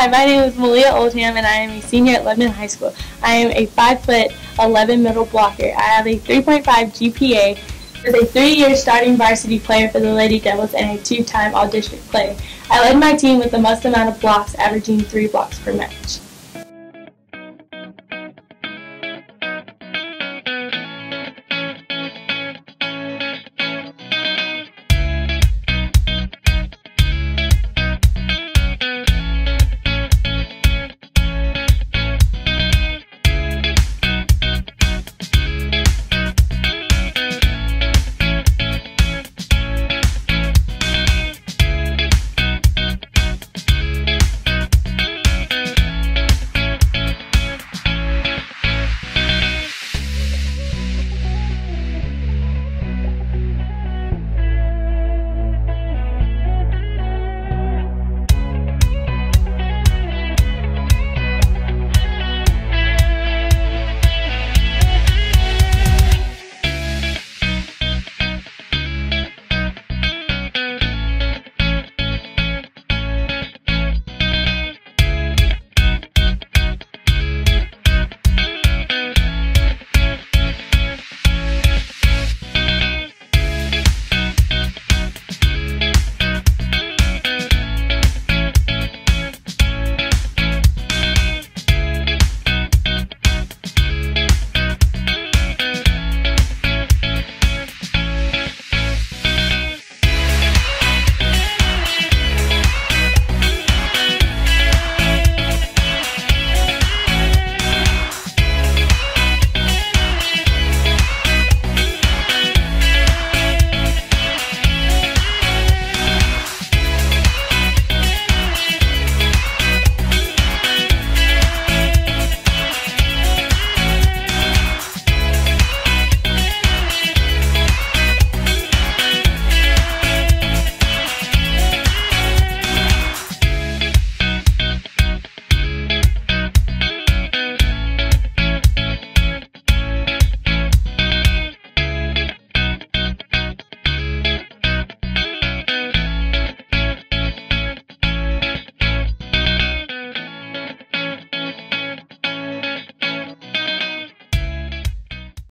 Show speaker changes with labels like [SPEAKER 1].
[SPEAKER 1] Hi, my name is Maleigha Oldham, and I am a senior at Lebanon High School. I am a 5'11" middle blocker. I have a 3.5 GPA. I was a 3-year starting varsity player for the Lady Devils and a 2-time all-district player. I led my team with the most amount of blocks, averaging 3 blocks per match.